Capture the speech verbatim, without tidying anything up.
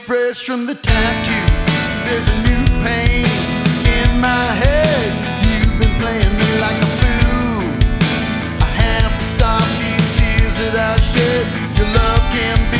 fresh from the tattoo. There's a new pain in my head. You've been playing me like a fool. I have to stop these tears that I shed. Your love can be